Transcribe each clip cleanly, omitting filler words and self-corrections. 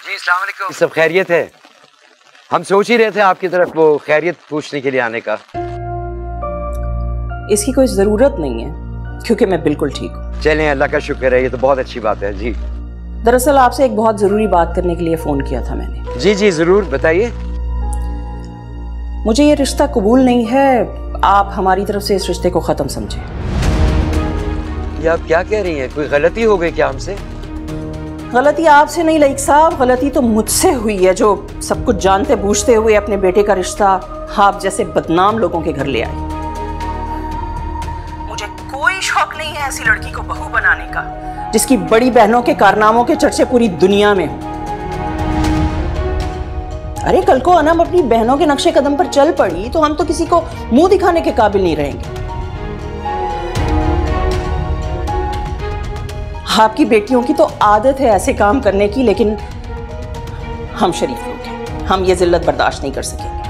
जी अस्सलाम वालेकुम। सब खैरियत है? हम सोच ही रहे थे आपकी तरफ वो खैरियत पूछने के लिए आने का। इसकी कोई जरूरत नहीं है क्योंकि मैं बिल्कुल ठीक हूँ। चलें, अल्लाह का शुक्र है, ये तो बहुत अच्छी बात है जी। दरअसल आपसे एक बहुत जरूरी बात करने के लिए फोन किया था मैंने। जी जी जरूर बताइए। मुझे ये रिश्ता कबूल नहीं है, आप हमारी तरफ से इस रिश्ते को खत्म समझें। ये आप क्या कह रही हैं? कोई गलती हो गई क्या हमसे? गलती आपसे नहीं लईक साहब, गलती तो मुझसे हुई है जो सब कुछ जानते बूझते हुए अपने बेटे का रिश्ता आप जैसे बदनाम लोगों के घर ले आई। मुझे कोई शौक नहीं है ऐसी लड़की को बहू बनाने का जिसकी बड़ी बहनों के कारनामों के चर्चे पूरी दुनिया में हो। अरे कल को अनम अपनी बहनों के नक्शे कदम पर चल पड़ी तो हम तो किसी को मुंह दिखाने के काबिल नहीं रहेंगे। आपकी बेटियों की तो आदत है ऐसे काम करने की, लेकिन हम शरीफ लोग हैं, हम ये जिल्लत बर्दाश्त नहीं कर सकेंगे।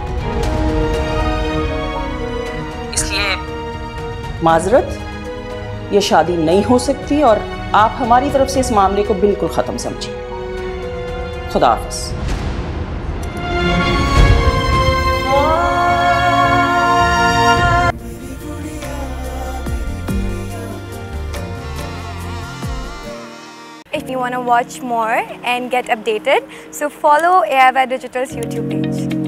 इसलिए माजरत, ये शादी नहीं हो सकती और आप हमारी तरफ से इस मामले को बिल्कुल खत्म समझिए। खुदा हाफिज। If you want to watch more and get updated, so follow AIY Digital's YouTube page.